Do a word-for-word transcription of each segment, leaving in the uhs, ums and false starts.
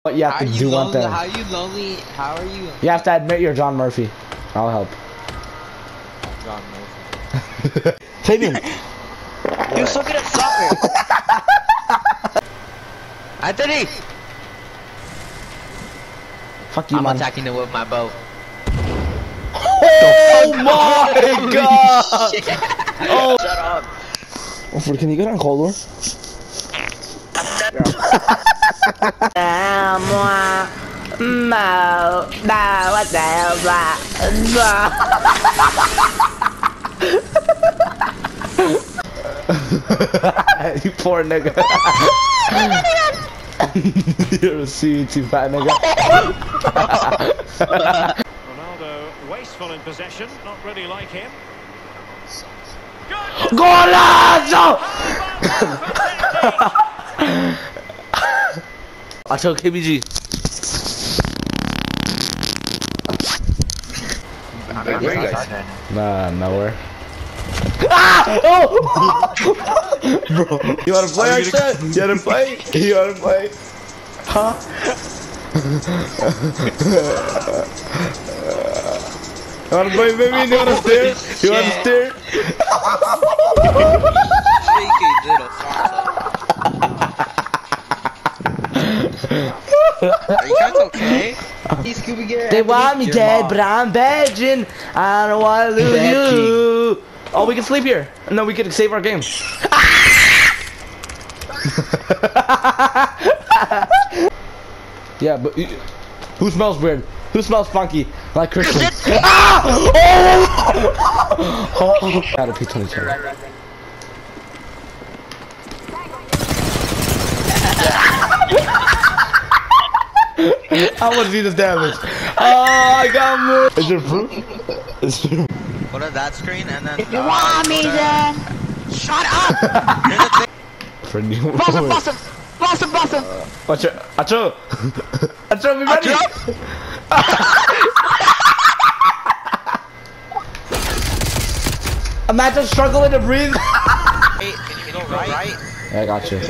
But you have How to are you do lonely? one thing. How are you lonely? How are you? You have to admit you're John Murphy. I'll help. John Murphy. Fabian. You're so good at soccer. Anthony. Fuck you, I'm man. attacking them with my bow. Oh my god! Oh. Shut up. Oh, can you get on Cold War? You poor nigga. You're a C T fat nigga. Ronaldo wasteful in possession, not really like him. Golazo! I told K B G. Nah, nowhere. Ah! Oh! Bro, you wanna play like that? You wanna play? You wanna play? Huh? You wanna play, baby? You wanna steer? You wanna steer? Are you guys okay? They want me dead, but I'm begging. I don't want to lose you. Oh, we can sleep here, and then we can save our game. Yeah, but who smells weird? Who smells funky? Like Christian. Ah! Oh! Oh! Out of P twenty-two. I want to see this damage. Oh, I got more. Is there fruit? Is there... Go to that screen and then. If you want me, then Shut up! There's a thing. For new. boss him, boss him, boss him, boss him. Watch it. Acho. Acho, be ready. Imagine struggling to breathe. Hey, can you go right? Yeah, I got you.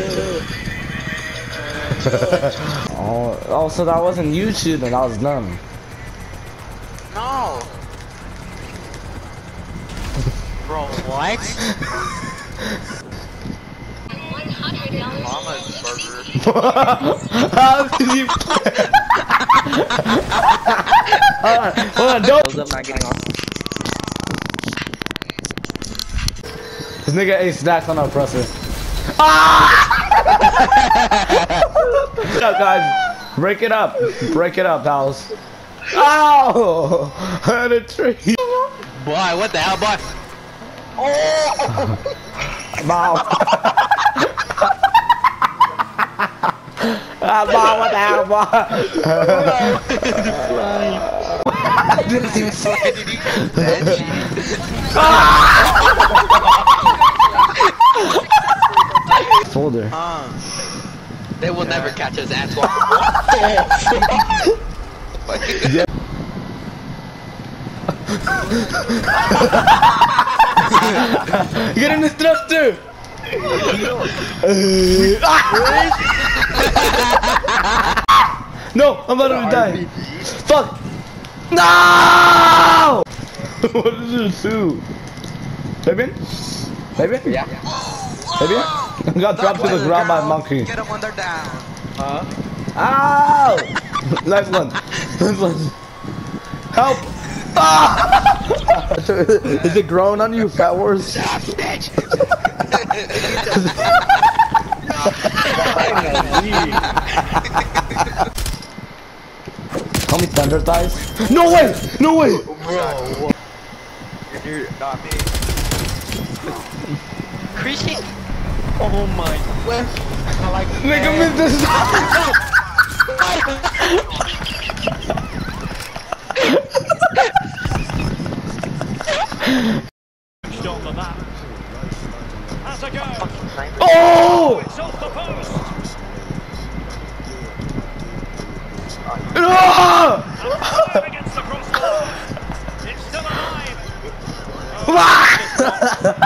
oh, oh, so that wasn't YouTube, and that was them. No. Bro, what? Mama's burger. How did you play? Hold on, hold on, don't. I'm not getting off. This nigga ate snacks on our presser. Ah! Shut up, guys. Break it up. Break it up, pals. Ow! I had a tree. Boy, what the hell, boy? Oh! Bow. Ah, bow, what the hell, boy? I didn't even see it. Did you catch that? Folder. Um, they will never catch his ass. Yeah. Get in the thruster! No, I'm about to die. Fuck! No! What did you do? Fabian? Fabian? Yeah. Fabian? I got dropped to the ground by a monkey. Get him when they're down. Huh? Ow! Nice one. Nice one. Help! Ah! Is it growing on you, Fat Wars? Call me Thunder Thighs? No way! No way! Bro. You're not me. Christian. Oh my. Well, I like Nigga missed this. On the map. Has a go. Oh! It's off the post. Ah! Against the crossbar. It's still alive. Ah!